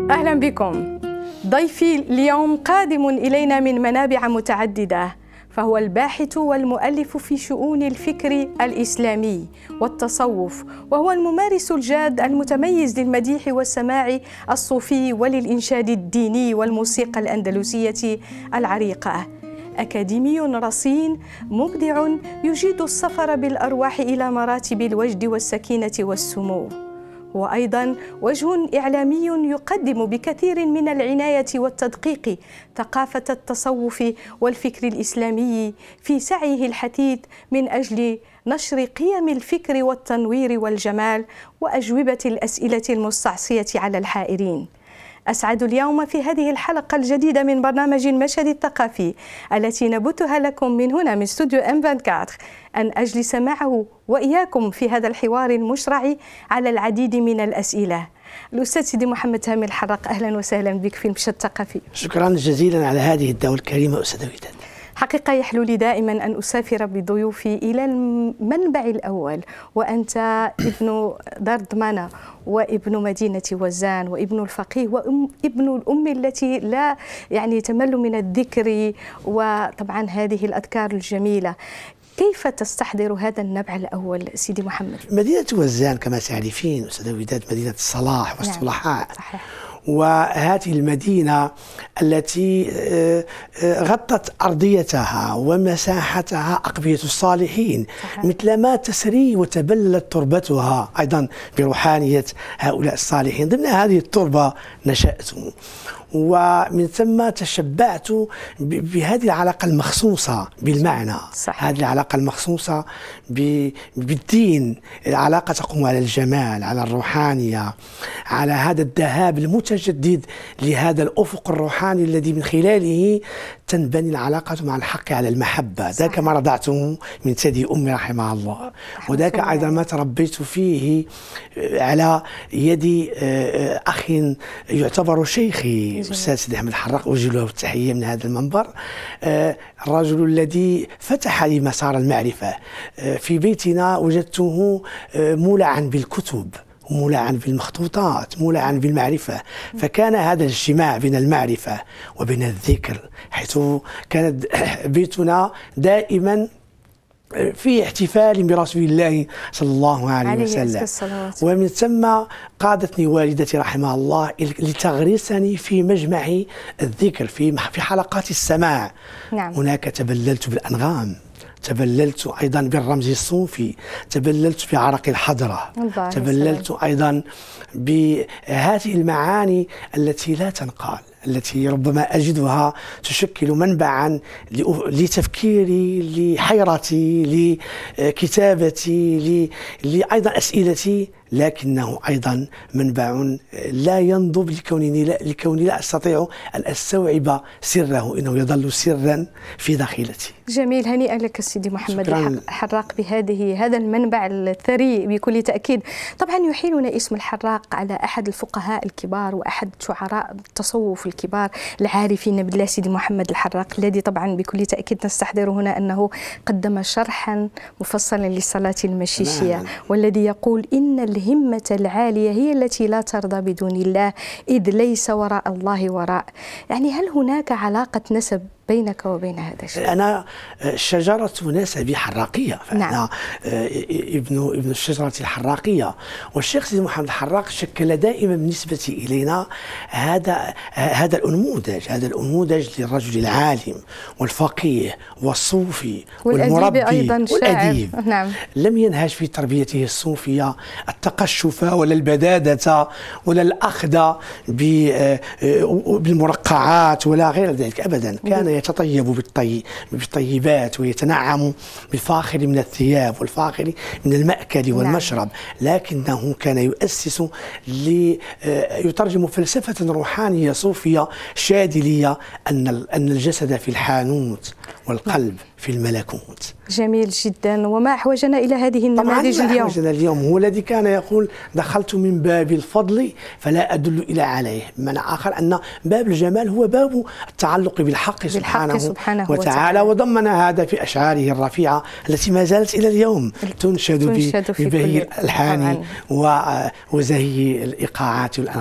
أهلا بكم. ضيفي اليوم قادم إلينا من منابع متعددة، فهو الباحث والمؤلف في شؤون الفكر الإسلامي والتصوف، وهو الممارس الجاد المتميز للمديح والسماع الصوفي وللإنشاد الديني والموسيقى الأندلسية العريقة. أكاديمي رصين مبدع يجيد السفر بالأرواح إلى مراتب الوجد والسكينة والسمو. هو أيضا وجه إعلامي يقدم بكثير من العناية والتدقيق ثقافة التصوف والفكر الإسلامي في سعيه الحثيث من أجل نشر قيم الفكر والتنوير والجمال وأجوبة الأسئلة المستعصية على الحائرين. أسعد اليوم في هذه الحلقة الجديدة من برنامج المشهد الثقافي التي نبثها لكم من هنا من استوديو M24 أن أجلس معه وإياكم في هذا الحوار المشرع على العديد من الأسئلة. الأستاذ سيدي محمد هامي الحراق، أهلا وسهلا بك في المشهد الثقافي. شكرا جزيلا على هذه الدعوة الكريمة أستاذ وداد. حقيقة يحلو لي دائما أن أسافر بضيوفي إلى المنبع الأول، وأنت ابن دار ضمانة وابن مدينة وزان وابن الفقيه وابن الأم التي لا تمل من الذكر وطبعا هذه الأذكار الجميلة. كيف تستحضر هذا النبع الأول سيدي محمد؟ مدينة وزان كما تعرفين أستاذ وداد مدينة الصلاح والصلحاء. صحيح. وهذه المدينة التي غطت أرضيتها ومساحتها أقبية الصالحين، مثلما تسري وتبللت تربتها أيضا بروحانية هؤلاء الصالحين. ضمن هذه التربة نشأت، ومن ثم تشبعت بهذه العلاقة المخصوصة بالمعنى. صحيح. هذه العلاقة المخصوصة بالدين، العلاقة تقوم على الجمال، على الروحانية، على هذا الذهاب المتجدد لهذا الأفق الروحاني الذي من خلاله تنبني العلاقة مع الحق على المحبة. ذاك ما رضعته من ثدي أمي رحمها الله، وذاك أيضا ما تربيت فيه على يد أخ يعتبر شيخي أستاذ سيدي أحمد الحراق، أوجه له التحية من هذا المنبر. الرجل الذي فتح لي مسار المعرفة. في بيتنا وجدته مولعا بالكتب، مولعا بالمخطوطات، مولعا بالمعرفة. فكان هذا الاجتماع بين المعرفة وبين الذكر، حيث كانت بيتنا دائما في احتفال برسول الله صلى الله عليه وسلم. ومن ثم قادتني والدتي رحمها الله لتغرسني في مجمع الذكر، في حلقات السماع. نعم. هناك تبللت بالأنغام، تبللت أيضا بالرمز الصوفي، تبللت بعرق الحضرة، تبللت أيضا بهذه المعاني التي لا تنقال، التي ربما أجدها تشكل منبعا لتفكيري، لحيرتي، لكتابتي، أيضا أسئلتي، لكنه أيضا منبع لا ينضب لكوني لا أستطيع أن أستوعب سره، إنه يظل سرا في داخلتي. جميل، هنيئا لك سيدي محمد الحراق هذا المنبع الثري بكل تأكيد. طبعا يحيلنا اسم الحراق على أحد الفقهاء الكبار وأحد شعراء التصوف الكبار العارفين بالله سيدي محمد الحراق، الذي طبعا بكل تأكيد نستحضر هنا أنه قدم شرحا مفصلا للصلاة المشيشية، والذي يقول إن الهمة العالية هي التي لا ترضى بدون الله، إذ ليس وراء الله وراء. هل هناك علاقة نسب بينك وبين هذا الشيء؟ أنا شجرة نسبي حراقية، فأنا نعم. ابن الشجرة الحراقية. والشيخ سيدي محمد الحراق شكل دائما بالنسبة إلينا هذا الأنموذج للرجل العالم والفقيه والصوفي والمربي أيضا والأديب. نعم. لم ينهج في تربيته الصوفية التقشف ولا البدادة ولا الأخذ بالمرقعات ولا غير ذلك أبدا. كان يتطيب بالطيبات ويتنعم بالفاخر من الثياب والفاخر من المأكل والمشرب. لكنه كان يؤسس يترجم فلسفة روحانية صوفية شاذلية أن الجسد في الحانوت والقلب في الملكوت. جميل جدا. وما أحوجنا إلى هذه النماذج اليوم؟ أحوجنا اليوم هو الذي كان يقول: دخلت من باب الفضل فلا أدل إلى عليه. بمعنى آخر أن باب الجمال هو باب التعلق بالحق سبحانه وتعالى، وضمن هذا في أشعاره الرفيعة التي ما زالت إلى اليوم تنشد ببهي الألحان وزهي الإيقاعات والأنغام.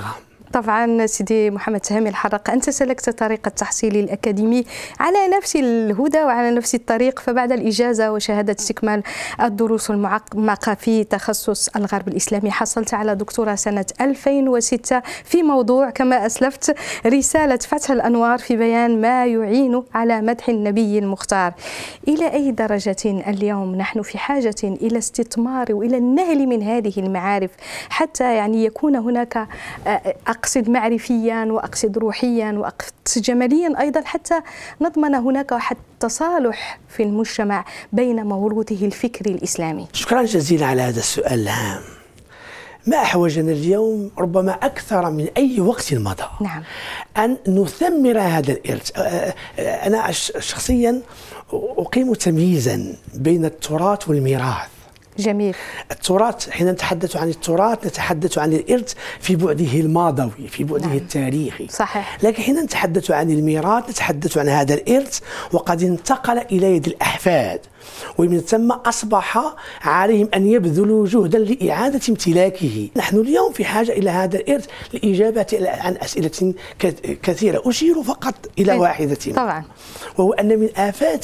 طبعا سيدي محمد تهامي الحرق، أنت سلكت طريق التحصيل الأكاديمي على نفس الهدى وعلى نفس الطريق، فبعد الإجازة وشهادة استكمال الدروس المعمقة في تخصص الغرب الإسلامي حصلت على دكتوراه سنة 2006 في موضوع كما أسلفت رسالة فتح الأنوار في بيان ما يعين على مدح النبي المختار. إلى أي درجة اليوم نحن في حاجة إلى استثمار وإلى النهل من هذه المعارف حتى يعني يكون هناك أقصد معرفيا وأقصد روحيا وأقصد جماليا أيضا، حتى نضمن هناك تصالح في المجتمع بين موروثه الفكري الإسلامي؟ شكرا جزيلا على هذا السؤال الهام. ما أحوجنا اليوم ربما أكثر من أي وقت مضى نعم. أن نثمر هذا الإرث. أنا شخصيا أقيم تمييزا بين التراث والميراث. جميل. التراث، حين نتحدث عن التراث نتحدث عن الإرث في بعده الماضوي، في بعده نعم. التاريخي. صحيح. لكن حين نتحدث عن الميراث نتحدث عن هذا الإرث وقد انتقل إلى يد الأحفاد، ومن ثم أصبح عليهم أن يبذلوا جهدا لإعادة امتلاكه. نحن اليوم في حاجة إلى هذا الإرث لإجابة عن أسئلة كثيرة، أشير فقط إلى واحدة طبعا، وهو أن من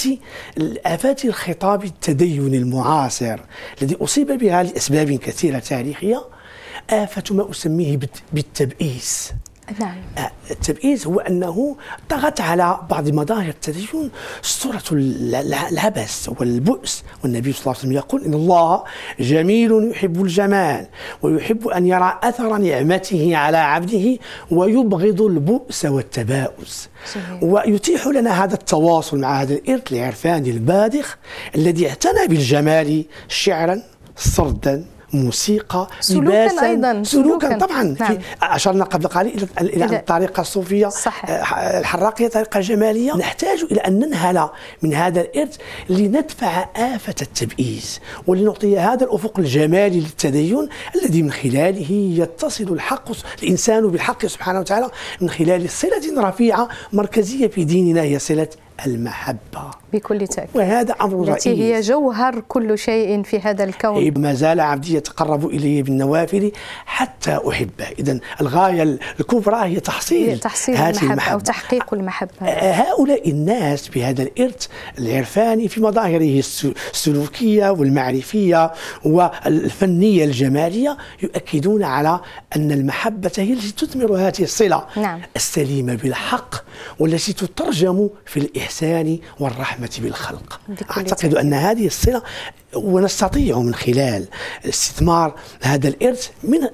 آفات الخطاب التدين المعاصر الذي أصيب بها لأسباب كثيرة تاريخية آفة ما أسميه بالتبئيس. نعم. التبئيس هو أنه طغت على بعض مظاهر التدين صورة العبث والبؤس، والنبي صلى الله عليه وسلم يقول إن الله جميل يحب الجمال ويحب أن يرى أثر نعمته على عبده ويبغض البؤس والتباؤس. ويتيح لنا هذا التواصل مع هذا الإرث العرفاني البادخ الذي اعتنى بالجمال شعرا، سردا، موسيقى، سلوكا أيضا، سلوكا طبعا. نعم. أشرنا قبل قليل إلى الطريقة الصوفية الحراقية، طريقة جمالية. نحتاج إلى أن ننهل من هذا الإرث لندفع آفة التبئيس ولنعطي هذا الأفق الجمالي للتدين الذي من خلاله يتصل الإنسان بالحق سبحانه وتعالى من خلال صلة رفيعة مركزية في ديننا هي صلة المحبة بكل تأكيد، وهذا أمر رئيس التي هي جوهر كل شيء في هذا الكون. ما زال عبدي يتقرب إلي بالنوافل حتى أحبه. إذن الغاية الكبرى هي تحصيل هذه المحبة أو تحقيق المحبة. هؤلاء الناس بهذا الإرث العرفاني في مظاهره السلوكية والمعرفية والفنية الجمالية يؤكدون على أن المحبة هي التي تثمر هذه الصلة نعم. السليمة بالحق والتي تترجم في الإحسان والرحمة بالخلق. أعتقد أن هذه الصلة ونستطيع من خلال استثمار هذا الإرث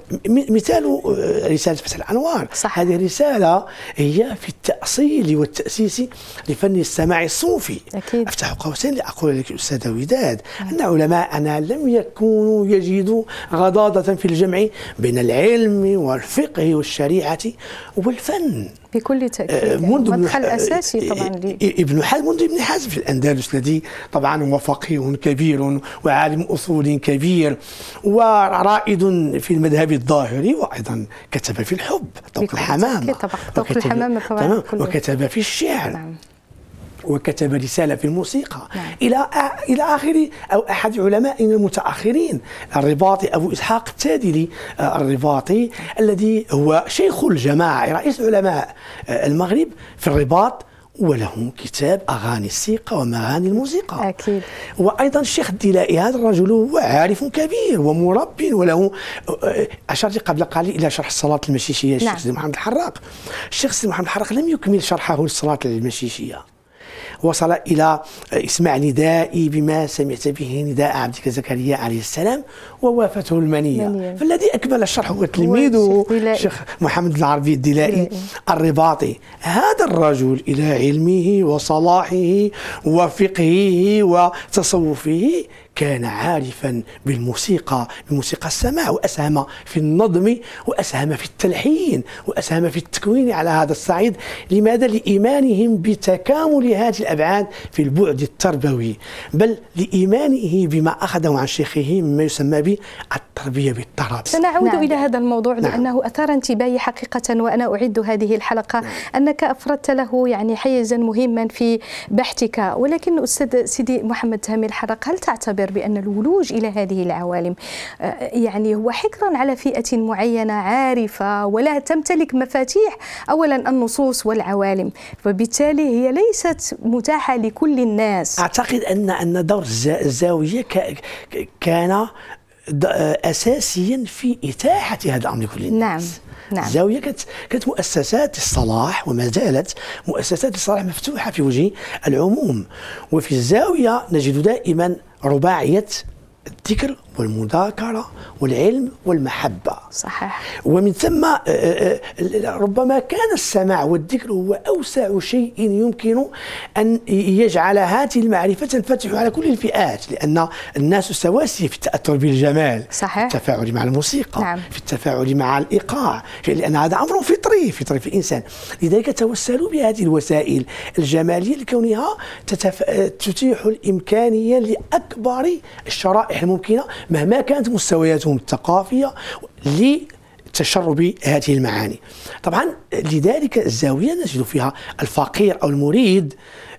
مثال رسالة فتح الأنوار. هذه الرسالة هي في التأصيل والتأسيس لفن السماع الصوفي. أكيد. أفتح قوسين لأقول لك أستاذ وداد أن علماءنا لم يكونوا يجدوا غضاضة في الجمع بين العلم والفقه والشريعة والفن بكل تأكيد. مدخل أساسي طبعا منذ ابن حزم في الأندلس الذي طبعا هو فقيه كبير وعالم أصول كبير ورائد في المذهب الظاهري، وأيضا كتب في الحب طوق الحمامة وكتب في الشعر. نعم. وكتب رسالة في الموسيقى. نعم. إلى آخر أو أحد علمائنا المتأخرين الرباطي أبو إسحاق التادلي الرباطي الذي هو شيخ الجماعة رئيس علماء المغرب في الرباط، وله كتاب أغاني السيقة ومغاني الموسيقى. أكيد. وأيضا الشيخ الدلائي هذا الرجل هو عارف كبير ومرب وله أشرت قبل قليل إلى شرح الصلاة المشيشية الشيخ سيدي محمد الحراق. الشيخ سيدي محمد الحراق لم يكمل شرحه للصلاة المشيشية، وصل إلى اسمع ندائي بما سمعت به نداء عبدك زكريا عليه السلام ووافته المنية. فالذي أكمل الشرح هو تلميذه الشيخ محمد العربي الدلائي الرباطي. هذا الرجل إلى علمه وصلاحه وفقهه وتصوفه كان عارفا بموسيقى السماع، وأسهم في النظم وأسهم في التلحين وأسهم في التكوين على هذا الصعيد. لماذا؟ لإيمانهم بتكامل هذه الأبعاد في البعد التربوي، بل لإيمانه بما أخذه عن شيخه مما يسمى بالتربية بالطرب. سنعود إلى هذا الموضوع لأنه أثار انتباهي حقيقة، وأنا أعد هذه الحلقة أنك أفردت له يعني حيزا مهما في بحثك. ولكن أستاذ سيدي محمد تهامي الحرق، هل تعتبر تعتبر بأن الولوج إلى هذه العوالم يعني هو حكرا على فئة معينة عارفة ولا تمتلك مفاتيح أولا النصوص والعوالم، فبالتالي هي ليست متاحة لكل الناس. أعتقد أن دور الزاوية كان أساسيا في إتاحة هذا الأمر لكل الناس. نعم. الزاوية كانت مؤسسات الصلاح وما زالت مؤسسات الصلاح مفتوحة في وجه العموم، وفي الزاوية نجد دائما رباعية الذكر والمذاكرة والعلم والمحبة. صحيح. ومن ثم ربما كان السماع والذكر هو أوسع شيء يمكن أن يجعل هذه المعرفة تنفتح على كل الفئات، لأن الناس سواسية في التأثر بالجمال. صحيح. في التفاعل مع الموسيقى. نعم. في التفاعل مع الإيقاع، لأن هذا أمر فطري في الإنسان. لذلك توسلوا بهذه الوسائل الجمالية لكونها تتيح الإمكانية لأكبر الشرائح الممكنة مهما كانت مستوياتهم الثقافية لتشرب هذه المعاني. طبعا لذلك الزاوية نجد فيها الفقير أو المريد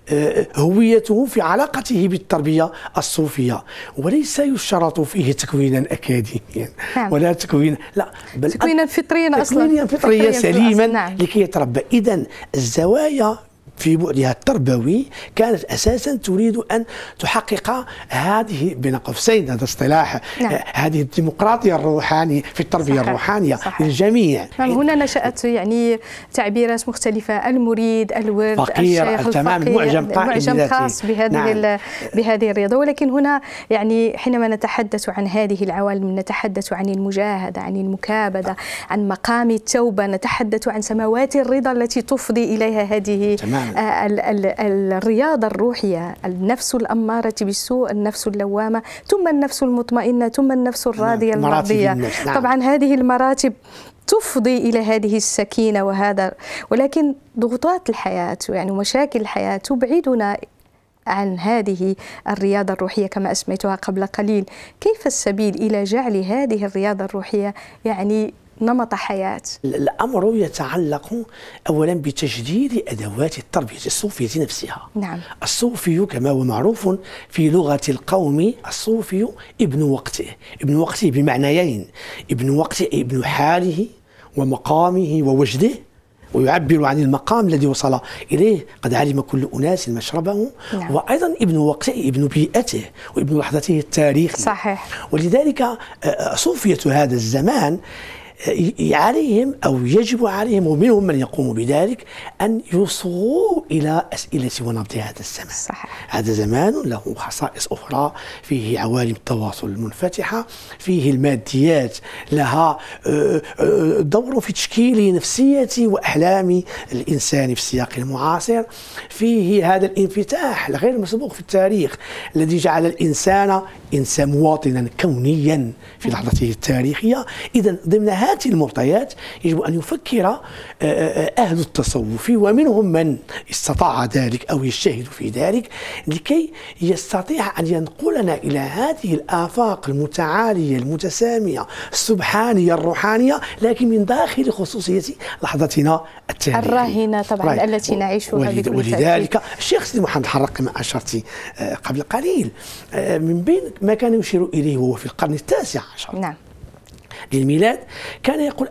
هويته في علاقته بالتربية الصوفية، وليس يشترط فيه تكوينا أكاديميا. نعم. ولا تكوين، لا، بل تكوينا فطريا أصلا، تكوينا فطريا سليما. نعم. لكي يتربى. إذن الزوايا في بعدها التربوي كانت أساسا تريد أن تحقق هذه بين قوسين، هذا اصطلاح، نعم. هذه الديمقراطية الروحانية في التربية. صحيح. الروحانية. صحيح. للجميع. نعم. هنا نشأت يعني تعبيرات مختلفة، المريد، الورد، فقير، الشيخ، تمام، معجم خاص بهذه نعم. بهذه الرياضة. ولكن هنا يعني حينما نتحدث عن هذه العوالم نتحدث عن المجاهدة، عن المكابدة، عن مقام التوبة، نتحدث عن سماوات الرضا التي تفضي إليها هذه الرياضة الروحية، النفس الأمارة بالسوء، النفس اللوامة، ثم النفس المطمئنة، ثم النفس الراضية المرضية. نعم. طبعا هذه المراتب تفضي إلى هذه السكينة وهذا، ولكن ضغوطات الحياة يعني مشاكل الحياة تبعدنا عن هذه الرياضة الروحية كما أسميتها قبل قليل. كيف السبيل إلى جعل هذه الرياضة الروحية يعني نمط حياة؟ الأمر يتعلق أولا بتجديد أدوات التربية الصوفية نفسها. نعم. الصوفي كما هو معروف في لغة القوم، الصوفي ابن وقته. ابن وقته بمعنيين: ابن وقته ابن حاله ومقامه ووجده، ويعبر عن المقام الذي وصل إليه، قد علم كل أناس مشربه. نعم. وأيضا ابن وقته ابن بيئته وابن لحظته التاريخية. صحيح. ولذلك صوفية هذا الزمان عليهم أو يجب عليهم، ومنهم من يقوم بذلك، أن يصغوا إلى أسئلة ونبض هذا الزمان. صحيح. هذا زمان له خصائص أخرى، فيه عوالم التواصل المنفتحة، فيه الماديات لها دور في تشكيل نفسية وأحلام الإنسان في السياق المعاصر، فيه هذا الانفتاح الغير مسبوق في التاريخ الذي جعل الإنسان مواطنا كونيا في لحظته التاريخية. إذن ضمن هذه المعطيات يجب أن يفكر أهل التصوف، ومنهم من استطاع ذلك أو يجتهد في ذلك، لكي يستطيع أن ينقلنا إلى هذه الآفاق المتعالية المتسامية السبحانية الروحانية، لكن من داخل خصوصية لحظتنا التاريخية الراهنة طبعا التي نعيشها. ولذلك الشيخ سيدي محمد الحراق كما أشرت قبل قليل، من بين ما كان يشير إليه وهو في القرن التاسع عشر. نعم. للميلاد، كان يقول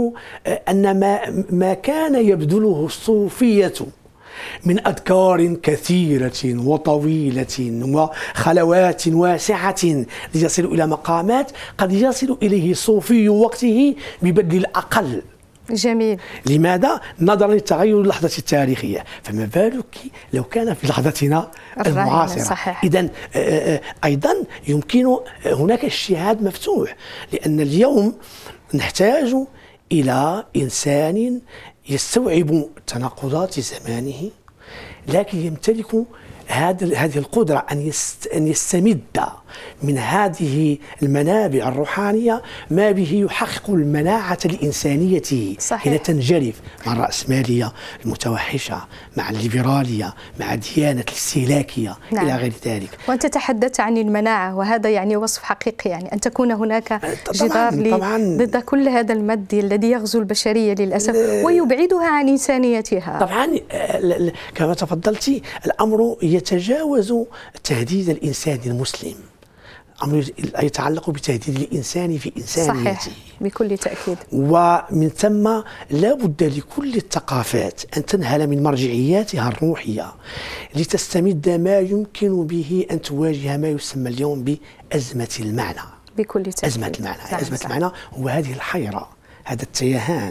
أن ما كان يبذله الصوفية من أذكار كثيرة وطويلة وخلوات واسعة ليصلوا إلى مقامات قد يصل إليه صوفي وقته ببذل الأقل. جميل. لماذا؟ نظرا للتغير اللحظة التاريخية، فما بالك لو كان في لحظتنا المعاصرة. إذن أيضا يمكن هناك اجتهاد مفتوح، لأن اليوم نحتاج إلى إنسان يستوعب تناقضات زمانه، لكن يمتلك هذه القدرة أن يستمد من هذه المنابع الروحانية ما به يحقق المناعة الإنسانية حين تنجرف مع الرأسمالية المتوحشة، مع الليبرالية، مع الديانة الاستهلاكية. نعم. إلى غير ذلك. وأنت تحدثت عن المناعة، وهذا يعني وصف حقيقي، يعني أن تكون هناك جدار ضد كل هذا المد الذي يغزو البشرية للأسف ويبعدها عن إنسانيتها. طبعا كما تفضلتي، الأمر يتجاوز تهديد الإنسان المسلم. أمر يتعلق بتهديد الإنسان في إنسانيته. صحيح بكل تأكيد. ومن ثم لا بد لكل الثقافات أن تنهل من مرجعياتها الروحية لتستمد ما يمكن به أن تواجه ما يسمى اليوم بأزمة المعنى. بكل تأكيد. أزمة المعنى. أزمة المعنى هو هذه الحيرة، هذا التيهان،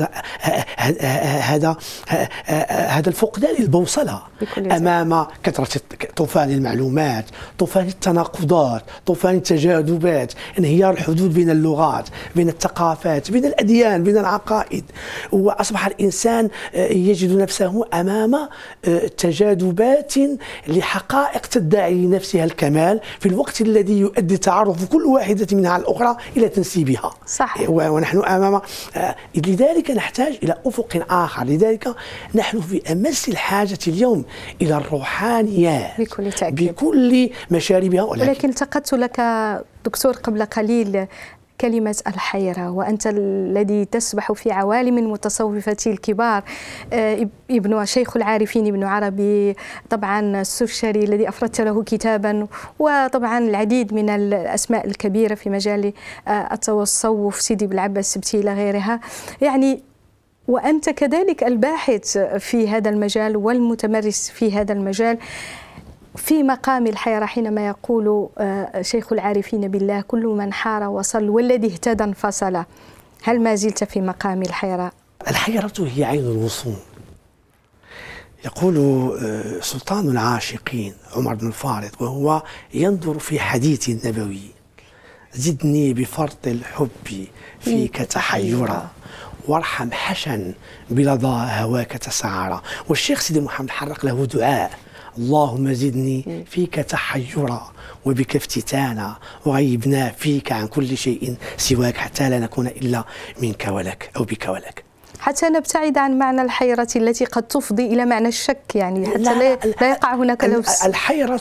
هذا الفقدان البوصلة أمام كثرة طوفان المعلومات، طوفان التناقضات، طوفان التجاذبات، انهيار الحدود بين اللغات، بين الثقافات، بين الأديان، بين العقائد. وأصبح الإنسان يجد نفسه أمام تجاذبات لحقائق تدعي لنفسها الكمال في الوقت الذي يؤدي تعرف كل واحدة منها على الأخرى إلى تنسيبها. صح. ونحن أمام لذلك نحتاج إلى أفق آخر. لذلك نحن في أمس الحاجة اليوم إلى الروحانيات بكل تأكيد بكل مشاربها. ولكن التقطت لك دكتور قبل قليل كلمة الحيرة، وأنت الذي تسبح في عوالم المتصوفة الكبار، ابن شيخ العارفين ابن عربي، طبعا السوشري الذي أفردت له كتابا، وطبعا العديد من الأسماء الكبيرة في مجال التصوف، سيدي بالعباس السبتي إلى غيرها. يعني وأنت كذلك الباحث في هذا المجال والمتمرس في هذا المجال. في مقام الحيرة حينما يقول شيخ العارفين بالله: كل من حار وصل والذي اهتدى انفصل. هل ما زلت في مقام الحيرة؟ الحيرة هي عين الوصول. يقول سلطان العاشقين عمر بن الفارض وهو ينظر في حديث النبوي: زدني بفرط الحب فيك تحيرا وارحم حشا بلظى هواك تسعرا. والشيخ سيدي محمد الحراق له دعاء: اللهم زدني فيك تحيرا وبك افتتانا وغيبنا فيك عن كل شيء سواك حتى لا نكون إلا منك ولك أو بك ولك. حتى نبتعد عن معنى الحيرة التي قد تفضي إلى معنى الشك، يعني حتى لا يقع هناك لبس. الحيرة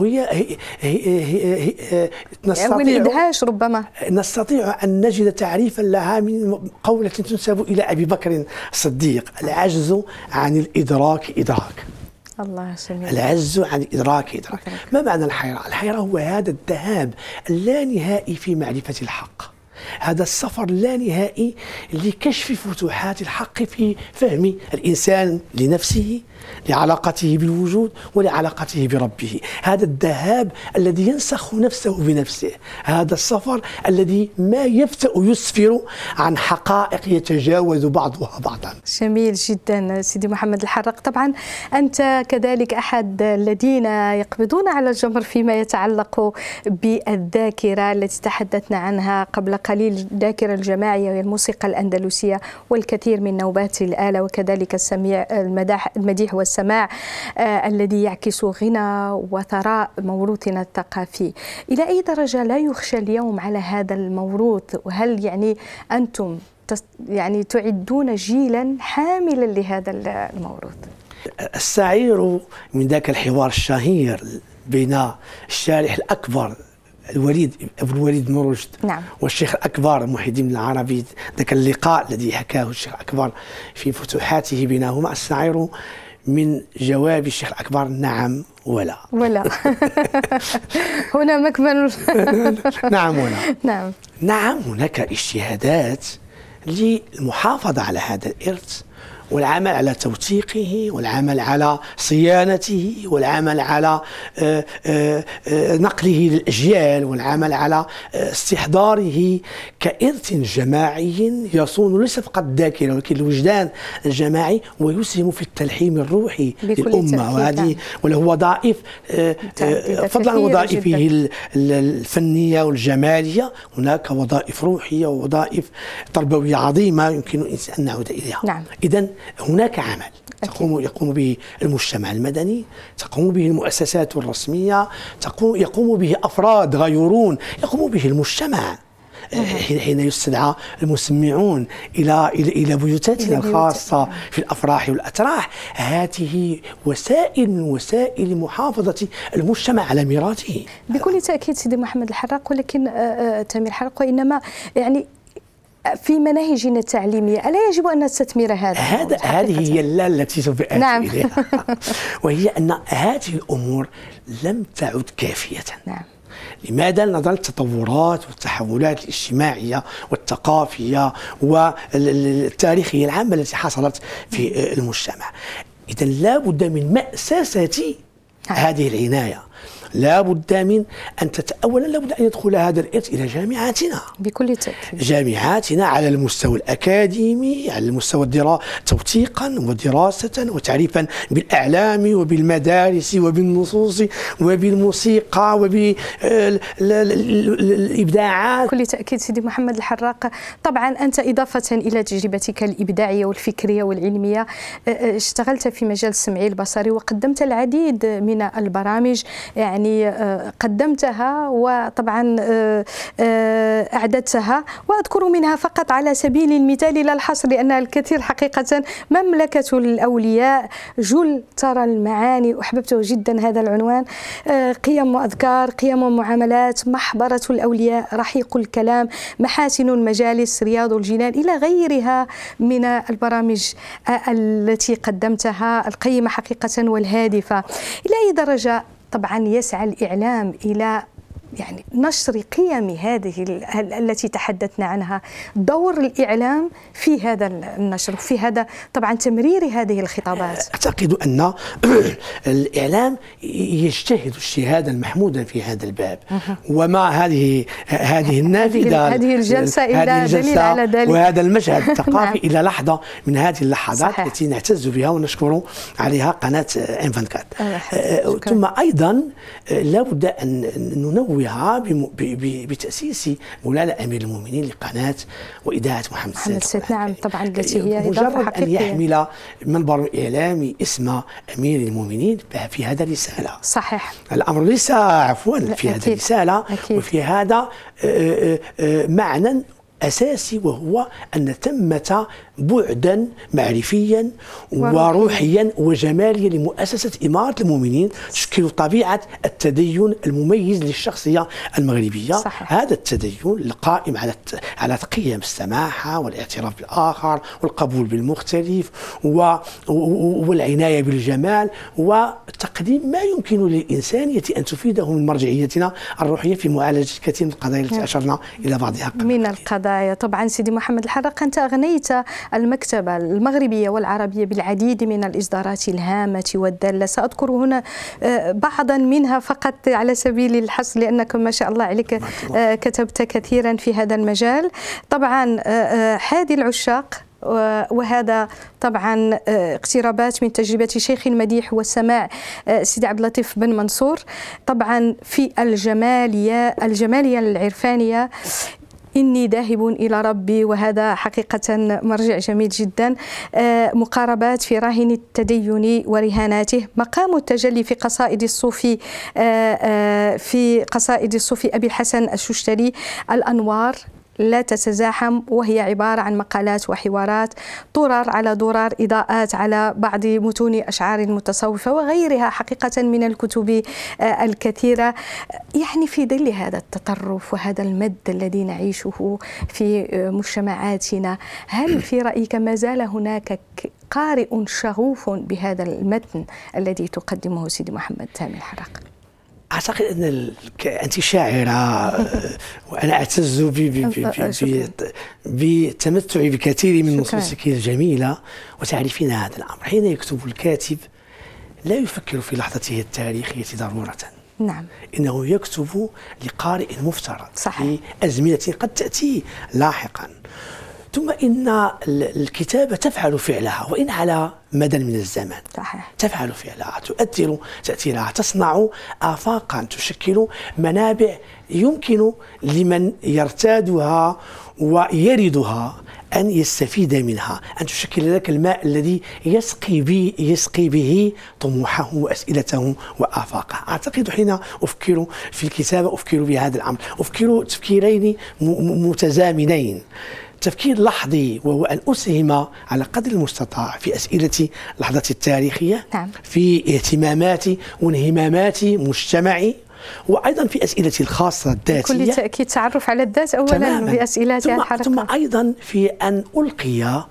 هي والإدهاش ربما. نستطيع أن نجد تعريفا لها من قولة تنسب إلى أبي بكر الصديق: العجز عن الإدراك إدراك. الله سميع. العجز عن الإدراك إدراك. ما معنى الحيرة؟ الحيرة هو هذا الذهاب اللانهائي في معرفة الحق، هذا السفر اللانهائي لكشف فتوحات الحق في فهم الإنسان لنفسه، لعلاقته بالوجود ولعلاقته بربه. هذا الذهاب الذي ينسخ نفسه بنفسه، هذا السفر الذي ما يفتأ يسفر عن حقائق يتجاوز بعضها بعضا. جميل جدا سيدي محمد الحراق. طبعا أنت كذلك أحد الذين يقبضون على الجمر فيما يتعلق بالذاكرة التي تحدثنا عنها قبل قليل، الذاكرة الجماعية والموسيقى الأندلسية والكثير من نوبات الآلة، وكذلك السميع المديح والسماع الذي يعكس غنى وثراء موروثنا الثقافي. إلى أي درجة لا يخشى اليوم على هذا الموروث؟ وهل يعني أنتم يعني تعدون جيلا حاملا لهذا الموروث؟ السعير من ذاك الحوار الشهير بين الشارح الأكبر أبو الوليد بن رشد نعم. والشيخ الأكبر محي الدين العربي، ذاك اللقاء الذي حكاه الشيخ الأكبر في فتوحاته بينهما، السعير من جواب الشيخ الأكبر: نعم ولا. ولا هنا مكمن. نعم ولا. نعم. نعم، هناك اجتهادات للمحافظة على هذا الإرث والعمل على توثيقه والعمل على صيانته والعمل على نقله للأجيال والعمل على استحضاره كإرث جماعي يصون ليس فقط الذاكرة ولكن الوجدان الجماعي، ويسهم في التلحيم الروحي للأمة. وهذه وله وظائف فضلا عن وظائفه الفنية والجمالية، هناك وظائف روحية ووظائف تربوية عظيمة يمكن الإنسان أن نعود إليها. نعم. إذن هناك عمل يقوم به المجتمع المدني، تقوم به المؤسسات الرسمية، يقوم به أفراد غيورون، يقوم به المجتمع حين يستدعى المسمعون إلى بيوتاتنا الخاصة في الأفراح والأتراح. هذه وسائل من وسائل محافظة المجتمع على ميراثه. بكل تأكيد سيدي محمد الحراق. ولكن تامر الحراق، وإنما يعني في مناهجنا التعليمية ألا يجب أن نستثمر هذه هي التي سوف آتي نعم. إليها وهي أن هذه الأمور لم تعد كافية. نعم. لماذا؟ نظرا للتطورات والتحولات الاجتماعية والثقافية والتاريخية العامة التي حصلت في المجتمع. إذا لا بد من مأسسة هذه العناية، لا بد من أن أولا لا بد أن يدخل هذا الإرث إلى جامعاتنا بكل تأكيد، جامعاتنا على المستوى الأكاديمي، على المستوى توثيقا ودراسة وتعريفا بالأعلام وبالمدارس وبالنصوص وبالموسيقى وبالإبداعات. بكل تأكيد سيدي محمد الحراق، طبعا أنت إضافة إلى تجربتك الإبداعية والفكرية والعلمية اشتغلت في مجال السمعي البصري وقدمت العديد من البرامج يعني قدمتها وطبعا أعددتها، وأذكر منها فقط على سبيل المثال لا الحصر لأنها الكثير حقيقة: مملكة الأولياء، جل ترى المعاني، أحببته جدا هذا العنوان، قيم وأذكار، قيم ومعاملات، محبرة الأولياء، رحيق الكلام، محاسن المجالس، رياض الجنان، إلى غيرها من البرامج التي قدمتها القيمة حقيقة والهادفة. إلى أي درجة طبعا يسعى الإعلام إلى يعني نشر قيم هذه التي تحدثنا عنها، دور الإعلام في هذا النشر، في هذا طبعا تمرير هذه الخطابات؟ أعتقد أن الإعلام يجتهد اجتهادا محمودا في هذا الباب، ومع هذه النافذة، هذه الجلسة إلى دليل على ذلك، وهذا المشهد الثقافي إلى لحظة من هذه اللحظات التي نعتز بها ونشكر عليها قناة M24. ثم أيضا لا بد أن ننوه بتأسيس مولانا أمير المؤمنين لقناة وإذاعة محمد السادس. نعم طبعا، التي هي مجرد أن يحمل منبر إعلامي اسم أمير المؤمنين في هذا رسالة. صحيح، الأمر ليس عفوا في هذا رسالة، وفي هذا معنى أساسي، وهو أن ثمة بعدا معرفيا وروحيا وجماليا لمؤسسة إمارة المؤمنين تشكل طبيعة التدين المميز للشخصية المغربية. صحيح. هذا التدين القائم على قيم السماحة والاعتراف بالآخر والقبول بالمختلف والعناية بالجمال وتقديم ما يمكن للإنسانية أن تفيده من مرجعيتنا الروحية في معالجة كثير من القضايا التي أشرنا إلى بعضها من القضايا. طبعا سيدي محمد الحراق، أنت أغنيت المكتبة المغربية والعربية بالعديد من الإصدارات الهامة والدالة، سأذكر هنا بعضا منها فقط على سبيل الحصر لأنك ما شاء الله عليك كتبت كثيرا في هذا المجال. طبعا حادي العشاق، وهذا طبعا اقترابات من تجربة شيخ المديح والسماع سيدي عبد اللطيف بن منصور. طبعا في الجمالية العرفانية، إني ذاهب إلى ربي، وهذا حقيقة مرجع جميل جدا. مقاربات في راهن التدين ورهاناته، مقام التجلي في قصائد الصوفي أبي الحسن الششتري، الأنوار لا تتزاحم، وهي عبارة عن مقالات وحوارات، طرر على درر، إضاءات على بعض متون أشعار المتصوفة وغيرها حقيقة من الكتب الكثيرة. يعني في ظل هذا التطرف وهذا المد الذي نعيشه في مجتمعاتنا، هل في رأيك ما زال هناك قارئ شغوف بهذا المتن الذي تقدمه سيدي محمد سامي الحراق؟ أعتقد أن أنت شاعرة، وأنا أعتز بتمتعي بكثير من نصوصك الجميلة، وتعرفين هذا الأمر. حين يكتب الكاتب لا يفكر في لحظته التاريخية ضرورة، نعم، إنه يكتب لقارئ مفترض في أزمنة قد تأتي لاحقا. ثم إن الكتابة تفعل فعلها، وإن على مدى من الزمن. صحيح. تفعل فعلها، تؤثر تأثيرها، تصنع آفاقا، تشكل منابع يمكن لمن يرتادها ويردها أن يستفيد منها، أن تشكل لك الماء الذي يسقي به طموحه وأسئلته وآفاقه. أعتقد حين أفكر في الكتابة أفكر بهذا الأمر، أفكر تفكيرين متزامنين. تفكير لحظي، وهو أن أسهم على قدر المستطاع في أسئلة لحظتي التاريخية، نعم، في اهتماماتي وانهمامات مجتمعي، وأيضا في أسئلتي الخاصة الذاتية بكل تأكيد تعرف على الذات أولا بأسئلتها الحلقة، ثم أيضا في أن ألقي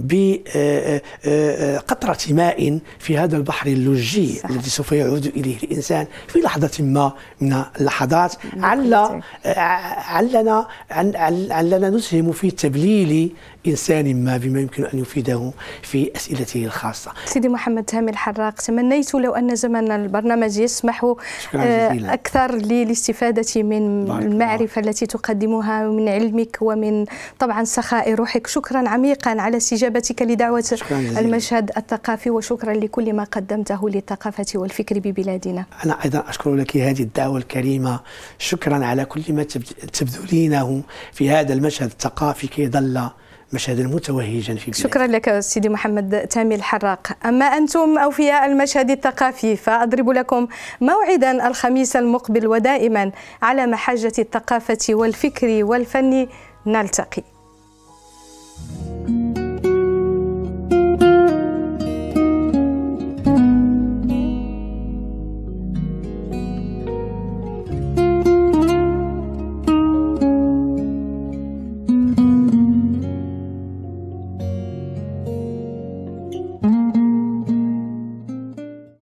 بقطرة ماء في هذا البحر اللجي الذي سوف يعود إليه الإنسان في لحظة ما من اللحظات، علنا نسهم في تبليل إنسان ما بما يمكن أن يفيده في أسئلته الخاصة. سيدي محمد تامي الحراق، تمنيت لو أن زمن البرنامج يسمح أكثر للاستفادة من المعرفة التي تقدمها ومن علمك ومن طبعا سخاء روحك. شكرا عميقا على استجابتك لدعوة المشهد الثقافي، وشكرا لكل ما قدمته للثقافة والفكر ببلادنا. أنا أيضا أشكر لك هذه الدعوة الكريمة، شكرا على كل ما تبذلينه في هذا المشهد الثقافي كي يظل مشهدا متوهجا في بلاد. شكرا لك سيدي محمد تامي الحراق. أما أنتم أوفياء المشهد الثقافي فأضرب لكم موعدا الخميس المقبل، ودائما على محجة الثقافة والفكر والفن نلتقي.